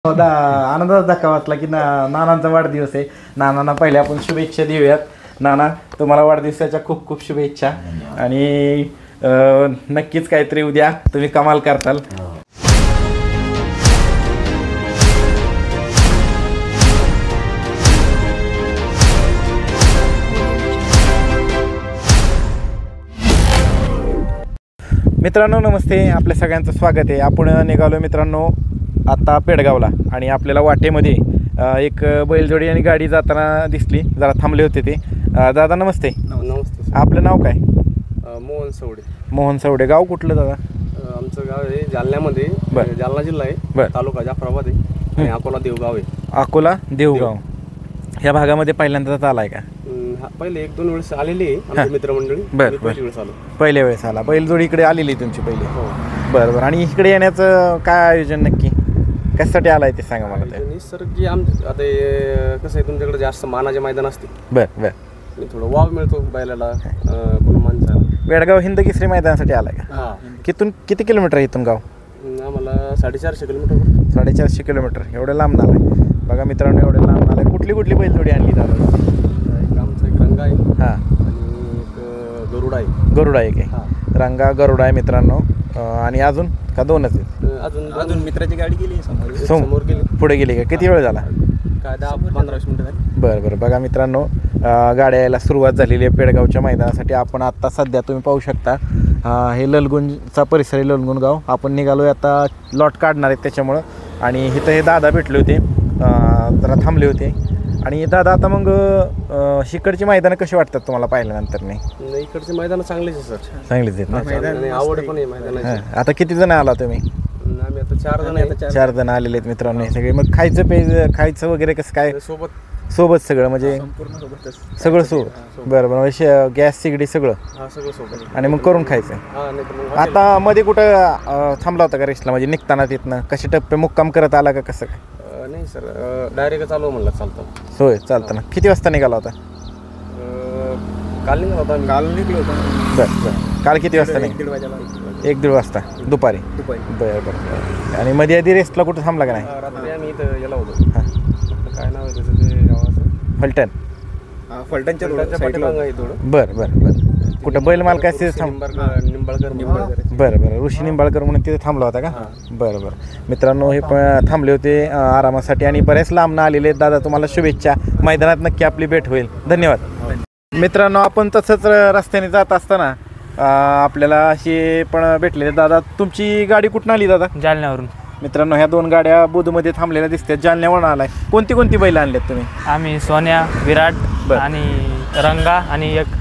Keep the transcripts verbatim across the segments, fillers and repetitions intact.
दा आनंदाचा धक्का वाचला की ना नानांचा वाढदिवस आहे. नानांना पहिले आपण शुभेच्छा देऊयात. नाना, तुम्हाला वाढदिवसाच्या खूप खूप शुभेच्छा आणि नक्कीच काहीतरी उद्या तुम्ही कमाल करताल. मित्रांनो नमस्ते, आपल्या सगळ्यांचं स्वागत आहे. आपण निघालो मित्रांनो आता पेडगावला आणि आपल्याला वाटेमध्ये एक बैलजोडी आणि गाडी जाताना दिसली, जरा थांबले होते ते. दादा नमस्ते. नमस्ते. आपलं नाव काय? मोहन सवडे. मोहन सवडे. गाव कुठलं दादा? आमचं गाव आहे जालन्यामध्ये, जालना जिल्हा आहे, तालुका जाफराबाद आहे आणि अकोला देवगाव आहे. अकोला देवगाव ह्या भागामध्ये पहिल्यांदाच आलाय का? पहिले एक दोन वेळेस आलेली आहे मित्रमंडळी. बरं बरं. पहिल्या वेळेस आला. बैलजोडी इकडे आलेली तुमची पहिली? हो. बरं बरं. आणि इकडे येण्याचं काय आयोजन नक्की कशासाठी आलाय ते सांगा मला. ते सर की आम आता कसं आहे, तुमच्याकडे जास्त मानाचे मैदान असते. बरं बरं. थोडं वाव मिळतो बैलाला कोण माणसाला. बेडगाव हिंद केसरी मैदानासाठी आलाय का? हां. कितून किती किलोमीटर आहे इथून गाव? आम्हाला साडेचारशे किलोमीटर. साडेचारशे किलोमीटर. एवढं लांब आलाय बघा मित्रांनो, एवढं लांब आलाय. कुठली कुठली बैलजोडी आणली दादा? आमचा एक रंगा आहे. हां. आणि एक गरुडा आहे. गरुडा आहे काय? रंगा गरुडा आहे मित्रांनो. आणि अजून का दोनच आहेत? अजून अजून मित्राची गाडी गेली समोर गेली. पुढे गेली का? किती वेळ झाला? काय दहा पंधरा वीस मिनिटं झाली. बरं बरं. बघा मित्रांनो, गाड्या यायला सुरुवात झालेली आहे पेडगावच्या मैदानासाठी. आपण आत्ता सध्या तुम्ही पाहू शकता हे ललगुणचा परिसर आहे, ललगुण गाव. आपण निघालो आहे आता, लॉट काढणार आहेत त्याच्यामुळं. आणि इथं हे दादा भेटले होते, जरा थांबले होते. आणि दादा आता मग इकडची मैदानं कशी वाटतात तुम्हाला पाहिल्यानंतर? नाही, इकडची मैदानं चांगलीच आहे सर. चांगलीच आहेत ना? आवड पण आहे मैदानाची. आता किती जण आला तुम्ही? आम्ही आता चार जण आहे. चार जण आलेले आहेत मित्रांनो सगळे. मग खायचं पे खायचं वगैरे कसं काय? सोबत सोबत सगळं म्हणजे सगळं सोबत. बरं बरं. म्हणजे गॅस सिगडी सगळं सगळं सोबत आणि मग करून खायचं. आता मध्ये कुठं थांबला होता का रेस्टला, म्हणजे निघताना तिथनं कसे टप्पे मुक्काम करत आला का कसं काय? नाही सर, डायरेक्ट चालू म्हणलं चालतं. होय, चालतं ना. किती वाजता निघाला होता? काल निघाला होता. काल निघलो होतो. बरं बरं. काल किती वाजता निघ? एक दीड वाजता दुपारी. दुपारी. बरं बरं. आणि मध्ये आधी रेस्टला कुठं थांबला का नाही? रात्री आम्ही इथं गेला होतो. हां. काय नाव आहे त्याचं ते गावाचं? फलटण. फलटणच्या पाठीमागं आहे थोडं. बरं बरं बरं. कुठं बैल मालकाचे थांब? निंबाळकर. निंबाळकर. बरं बरं. ऋषी निंबाळकर म्हणून तिथे थांबला होता का? बरं बरं. मित्रांनो हे पण थांबले होते आरामासाठी आणि बऱ्याच लांबनं आलेले आहेत. दादा तुम्हाला शुभेच्छा. मैदानात नक्की आपली भेट होईल. धन्यवाद. मित्रांनो आपण तसंच रस्त्याने जात असताना आपल्याला अशी पण भेटलेले. दादा तुमची गाडी कुठून आली दादा? जालन्यावरून. मित्रांनो ह्या दोन गाड्या बुधमध्ये थांबलेल्या दिसतात. जालन्यावरून आलाय. कोणती कोणती बैल आणलेत तुम्ही? आम्ही सोन्या, विराट आणि रंगा आणि एक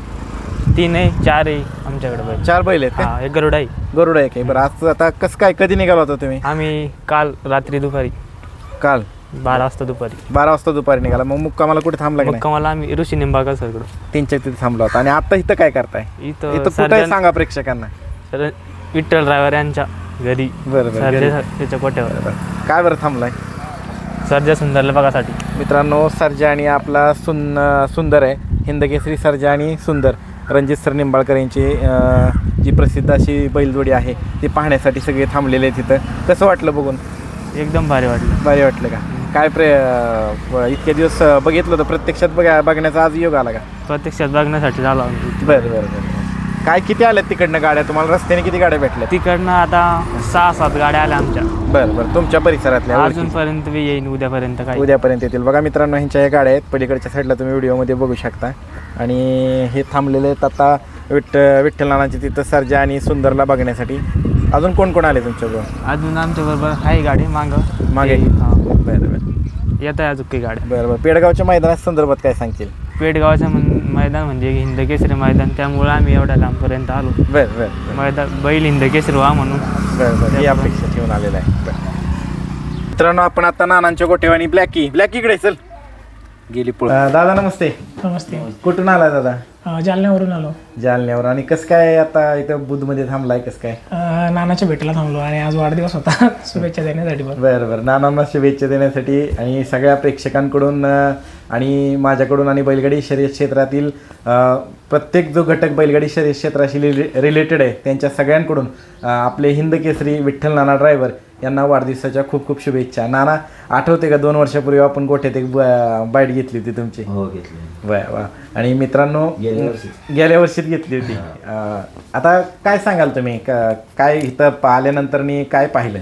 तीन आहे चार आहे आमच्याकडे बैल. चार बैल आहेत का? एक गरुडा आहे. गरुडा आहे काय? बरं. आज आता कसं काय कधी निघाला होता तुम्ही? आम्ही काल रात्री दुपारी. काल बारा वाजता दुपारी. बारा वाजता दुपारी निघाला. मग मुक्कामाला कुठे थांबला? मुक्कामाला आम्ही ऋषी निंबाळकर सरकडे तीनच्या तिथे थांबला होता. आणि आता इथं काय करताय? इथं इथं कुठे सांगा प्रेक्षकांना. सर विठ्ठल ड्रायव्हर यांच्या घरी. बरं बरं. त्याच्या कोट्यावर. काय बरं थांबलाय? सर्जा सुंदरला बघासाठी. मित्रांनो सर्जा आणि आपला सुन सुंदर आहे, हिंदकेसरी सर्जा आणि सुंदर. रणजित सर निंबाळकर यांची जी प्रसिद्ध अशी बैलजोडी आहे ती पाहण्यासाठी सगळे थांबलेले आहेत तिथं. कसं वाटलं बघून? एकदम भारी वाटलं. भारी वाटलं का? काय प्रे इतके दिवस बघितलं होतं, प्रत्यक्षात बघा बघण्याचा आज योग आला का? प्रत्यक्षात बघण्यासाठी झाला. बरं बरं बरं. काय किती आल्यात तिकडनं गाड्या तुम्हाला? रस्त्याने किती गाड्या भेटल्या? तिकडनं आता सहा सात गाड्या आल्या आमच्या. बरं बरं. तुमच्या परिसरातल्या? अजूनपर्यंत बी येईन, उद्यापर्यंत काय उद्यापर्यंत येतील. बघा मित्रांनो ह्यांच्या या गाड्या आहेत, पलीकडच्या साईडला तुम्ही व्हिडिओमध्ये बघू शकता. आणि हे थांबलेले आहेत आता विठ्ठ विठ्ठल नानांची तिथं सर्जा आणि सुंदरला बघण्यासाठी. अजून कोण कोण आले तुमच्याबरोबर? अजून आमच्याबरोबर आहे गाडी मागं मागे. हां. बरं बरं. येत आहे अजून काही गाड्या. बरं बरं. पेडगावच्या मैदाना संदर्भात काय सांगतील? पेडगावचं मैदान म्हणजे हिंदकेसरी मैदान, त्यामुळे आम्ही एवढ्या लांबपर्यंत आलो. बरं बरं. मैदान बैल हिंदकेसरी व्हा म्हणून. बरं बरं. ही अपेक्षा ठेवून आलेला आहे. बरं. मित्रांनो आपण आता नानांच्या गोठेवानी आणि ब्लॅकी ब्लॅकीकडे चल गेली पुढे. दादा नमस्ते. नमस्ते. कुठून आलाय दादा? जालन्यावरून आलो. जालन्यावर. आणि कसं काय आता इथं बुधमध्ये थांबलाय? कसं काय? नानाच्या भेटीला थांबलो आणि आज वाढदिवस होता. शुभेच्छा देण्यासाठी. बरं बरं. नानांना शुभेच्छा देण्यासाठी आणि सगळ्या प्रेक्षकांकडून आणि माझ्याकडून आणि बैलगाडी शर्यत क्षेत्रातील प्रत्येक जो घटक बैलगाडी शर्यत क्षेत्राशी रिलेटेड आहे त्यांच्या सगळ्यांकडून आपले हिंद केसरी विठ्ठल नाना ड्रायव्हर यांना वाढदिवसाच्या खूप खूप शुभेच्छा. नाना, आठवते का दोन वर्षापूर्वी आपण गोठ्यात एक बाईट घेतली होती तुमची? हो घेतली. वा वा. आणि मित्रांनो गेल्या वर्षी गेल्या वर्षीच घेतली होती. अं, आता काय सांगाल तुम्ही, का- काय इथं आल्यानंतर मी काय पाहिलं?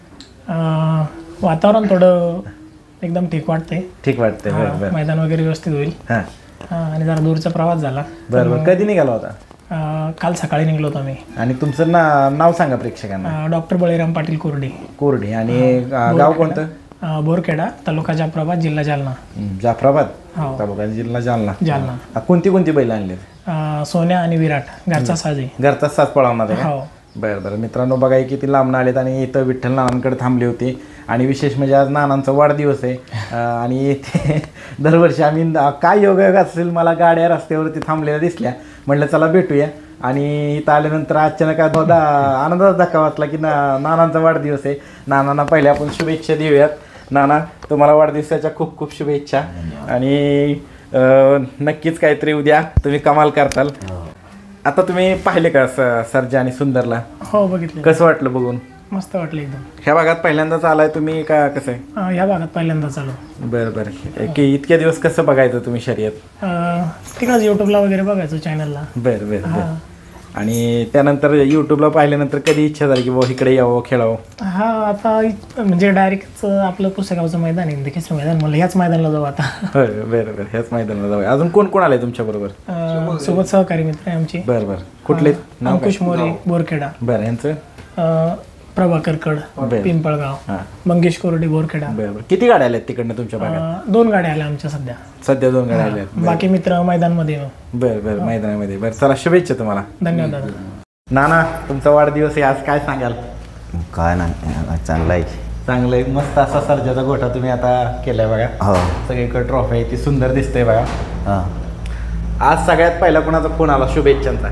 अं, वातावरण थोडं एकदम ठीक वाटतंय. ठीक वाटतंय. बरं बरं. मैदान वगैरे व्यवस्थित होईल. हां हां, आणि जरा दूरचा प्रवास झाला. बरं बरं. कधी निघाला होता? अं, काल सकाळी निघलो होतो आम्ही. आणि तुमचं ना नाव सांगा प्रेक्षकांना. डॉक्टर बळीराम पाटील कोरडे, कोरडे. आणि अं, गाव कोणतं? अं, बोरखेडा, तालुका जाफराबाद, जिल्हा जालना. हं, जाफराबाद हो, तालुका जिल्हा जालना. जालना. अं, कोणती कोणती बैल आणली? अं, सोन्या आणि विराट घरचा साजे. घरचा साथ पळवणार आहे का? हो. बरं बरं. मित्रांनो बघा, हे किती लांबून आलेत आणि इथं विठ्ठल नानांकडे थांबले होते. आणि विशेष म्हणजे आज नानांचा वाढदिवस आहे. अं, आणि इथे दरवर्षी आम्ही काय योगायोग असेल, मला गाड्या रस्त्यावरती थांबलेल्या दिसल्या. म्हटलं चला भेटूया. आणि इथं आल्यानंतर अचानक आनंदाचा धक्का वाचला की ना नानांचा वाढदिवस आहे. नानांना पहिले आपण शुभेच्छा देऊयात. नाना, तुम्हाला वाढदिवसाच्या खूप खूप शुभेच्छा. आणि अं, नक्कीच काहीतरी उद्या तुम्ही कमाल करताल. आता तुम्ही पाहिले का स- सर्जा आणि सुंदरला? हो, बघितले. कसं वाटलं बघून? मस्त वाटलं एकदम. ह्या भागात पहिल्यांदाच आलाय तुम्ही का कसं आहे? अं, या भागात पहिल्यांदा चालू. बरं बरं. की इतक्या दिवस कसं बघायचं तुम्ही शर्यत? तिकडंच युट्यूबला वगैरे बघायचो चॅनलला. बरं बरं बरं. आणि त्यानंतर यूट्यूबला पाहिल्यानंतर कधी इच्छा झाली की बाबा इकडे यावं, खेळावं? हा, आता इ- म्हणजे डायरेक्ट आपलं पुस्तकावचं मैदान आहे, देखीचं मैदान, म्हणलं ह्याच मैदानाला जाऊ आता. होय, बरं बरं. ह्याच मैदानाला जाऊया. अजून कोण कोण आलंय तुमच्या बरोबर? अं, सोबत सहकारी मित्र आहे आमचे. बरं बरं. कुठले? नाव काय? अंकुश मोरे, बोरखेडा. बरं. यांचं? अं, प्रभाकर कड, बरं. पिंपळगाव. हां. मंगेश कोरडे, बोरखेडा. बरं बरं. किती गाड्या आल्यात तिकडनं तुमच्या भागात? अं, दोन गाड्या आल्या आमच्या सध्या. सध्या दोन गाड्या आल्यात. बाकी मित्र मैदानमध्ये. बरं बरं. मैदानामध्ये. बरं, चला शुभेच्छा तुम्हाला. धन्यवाद दादा. नाना, तुमचा वाढदिवस आहे आज, काय सांगाल? काय नाही, चांगलं आहे. चांगलं आहे. मस्त असा सर्जाचा गोठा तुम्ही आता केलाय बघा. हो. सगळीकडे ट्रॉफी आहे, ती सुंदर दिसते बघा. हां. आज सगळ्यात पहिला कुणाचा फोन आला शुभेच्छांचा?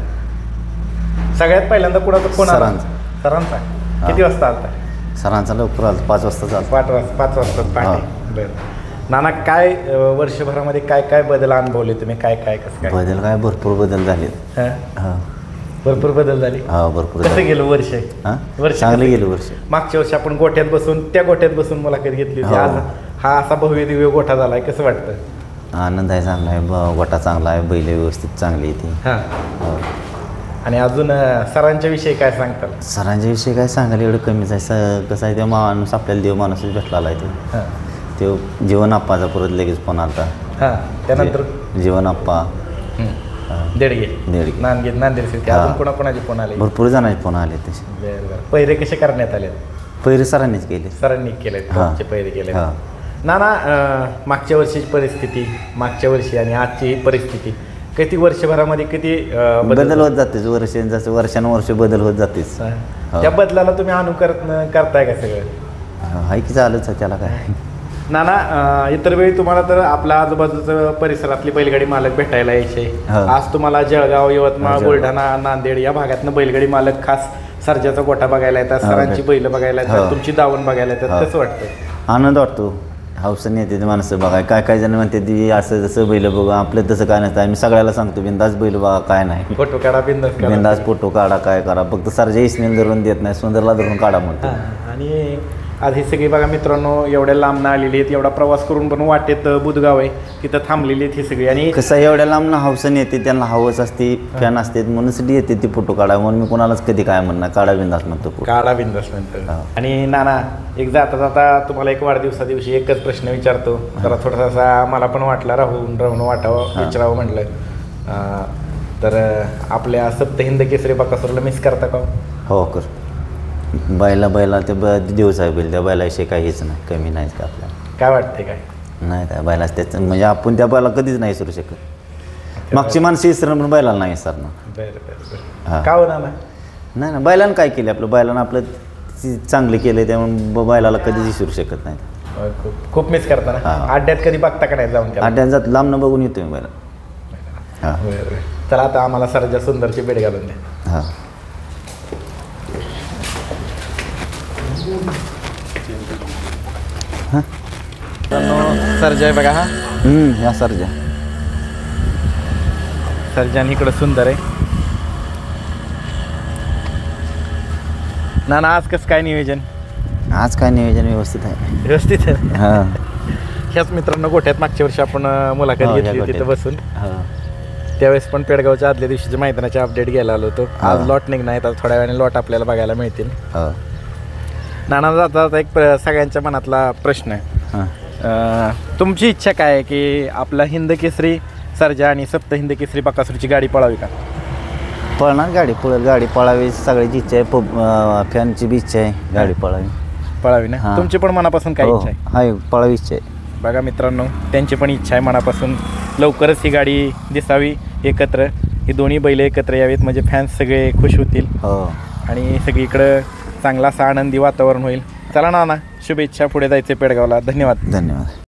सगळ्यात पहिल्यांदा कुणाचा फोन आला? सरांचा. सरांचा. किती वाजता आलता? सरांचा लवकर आलं, पाच वाजता चालतं. पाच वाजता पाच वाजता पहाटे. बरं. नाना, काय अं, वर्षभरामध्ये काय काय बदल अनुभवले तुम्ही? काय काय कसं काय? बदल काय भरपूर बदल झाले. हां? हां. भरपूर बदल झाले. हा, भरपूर कसं झाले. गेलं वर्ष? हां, वर्ष चांगलं कसं गेलं वर्ष. मागच्या वर्षी आपण गोठ्यात बसून त्या गोठ्यात बसून मुलाखत घेतली होती. हो. आज हा असा भव्य दिव्य गोठा झालाय, कसं वाटतं? आनंद आहे, चांगला आहे, ब- गोटा चांगला आहे, बैल व्यवस्थित चांगली येते. हां. हो. आणि अजून अं, सरांच्या विषयी काय सांगताल? सरांच्या विषयी काय सांगायला एवढं कमीच आहे. स कसं आहे, त्या माणूस आपल्याला देव माणूसच भेटला आहे. तो हां तो जीवन आप्पाचा परत लगेच फोन आला. हां. त्यानंतर जीवन आप्पा, देडगे, देडगे, नांदगे, नांदेड सिटी. हां. अजून कोणाकोणाचे फोन आले? भरपूर जणांचे फोन आले तसे. बरं बरं. पहिरे कसे करण्यात आले? पहिले सरांनीच केले. सरांनी केले, हां. पहिरे केले. हां. नाना, अं, मागच्या वर्षीची परिस्थिती, मागच्या वर्षी आणि आजची ही परिस्थिती, किती वर्षभरामध्ये किती अं, बदल होत जातेच. वर्ष जसं वर्षानुवर्ष बदल होत जातेच. हां. हो. त्या बदलाला तुम्ही अनुकरण करताय का सगळं? हाय की चालूच आहे, त्याला काय. नाना, अं, इतर वेळी तुम्हाला तर आपल्या आजूबाजूचं परिसरातली बैलगाडी मालक भेटायला यायचे. हो. आज तुम्हाला जळगाव, यवतमाळ, जळगाव. बुलढाणा, नांदेड या भागातनं बैलगाडी मालक खास सर्जाचा गोठा बघायला येतात, हो, सरांची भेट- बैल बघायला येतात, हो. तुमची दावण बघायला येतात. हो. कसं वाटतं? आनंद वाटतो. हौसने येते ते माणसं बघा. काय काय जण म्हणते ती असं जसं बैल बघा, आपलं तसं काय नसतं. आम्ही सगळ्याला सांगतो बिंदास बैल बघा, काय नाही. फोटो काढा, बिंदास काढा. बिंदास फोटो काढा, काय करा, फक्त सरजा इसनेल धरून देत नाही, सुंदरला धरून काढा म्हणतो. हां. आणि आज ही सगळी बघा मित्रांनो, एवढ्या लांबनं आलेली आहेत, एवढा प्रवास करून पण वाटेत बुधगाव आहे, तिथं थांबलेली आहेत ही सगळी. आणि कसं आहे, एवढ्या लांब हौसन येते, त्यांना हवस असते, फॅन असते, म्हणून साठी येते ती फोटो काढा. म्हणून मी कोणालाच कधी काय म्हणणार, काढा बिंदास म्हणतो फोटो. काढा बिंदास नंतर. हां. आणि नाना, एक जाता जाता तुम्हाला एक वाढदिवसा दिवशी एकच प्रश्न विचारतो. जरा थोडासा मला पण वाटला राहून राहून वाटावं, विचारावं म्हटलं. अं, तर अं, आपल्या सप्त हिंद केसरी बकासूरला मिस करता का? हो कर. बैला बैला ते ब दिवस आहे बैल, त्या बैलाविषयी काहीच नाही, कमी नाही का आपल्याला. काय वाटते काय? नाही काय बैला त्याचं म्हणजे आपण त्या बैला कधीच नाही विसरू शकत. मागची माणसं विसरणं पण बैलाला नाही विसरणं. बरं बरं बरं. हां. का हो नाना? नाही ना, बैलानं काय केलं आपलं, बैलानं आपलं ची- चांगलं केलं, त्यामुळे ब- बैलाला कधीच विसरू शकत नाही. होय, खूप खूप मिस करता ना. हां. अड्ड्यात कधी बघता का नाही जाऊन त्याला? आड्यात जात लांबनं बघून येतो मी बैला. हां बरं बरं. चला आता आम्हाला सरजा सुंदरची भेट घालून द्या. हां. सरजा आहे बघा. हा हम्म, या सरजा. सर्जन इकडं सुंदर आहे. नाना, आज कसं काय नियोजन? आज काय नियोजन व्यवस्थित आहे व्यवस्थित आहे. हां ह्याच मित्रांनो गोठ्यात मागच्या वर्षी आपण अं, मुलाखत हो, ह्या घेतली होती तिथं गोठ्यात. बसून. हो त्यावेळेस पण पेडगावच्या आदल्या दिवशीच्या मैदानाचे अपडेट घ्यायला आलो होतो. आज लॉट निघणार आहेत, आता थोड्या वेळाने लॉट आपल्याला बघायला मिळतील. हो नाना जाता जाता एक प्र- सगळ्यांच्या मनातला प्रश्न आहे. हां अं, तुमची इच्छा काय आहे की आपला हिंद केसरी सर्जा आणि सप्त हिंद केसरी बकासूरची गाडी पळावी का? पळणार गाडी पळेल गाडी पळावी सगळ्याची इच्छा आहे पब फॅनची बी इच्छा आहे गाडी पळावी पळावी ना? हां. तुमची पण मनापासून काय हो इच्छा आहे? हाय पळावी इच्छा आहे. बघा मित्रांनो, त्यांची पण इच्छा आहे मनापासून लवकरच ही गाडी दिसावी एकत्र, ही दोन्ही बैल एकत्र यावीत म्हणजे फॅन्स सगळे खुश होतील हो आणि सगळीकडं चांगला असा आनंदी वातावरण होईल. चला ना ना, शुभेच्छा, पुढे जायचे पेडगावला. धन्यवाद. धन्यवाद.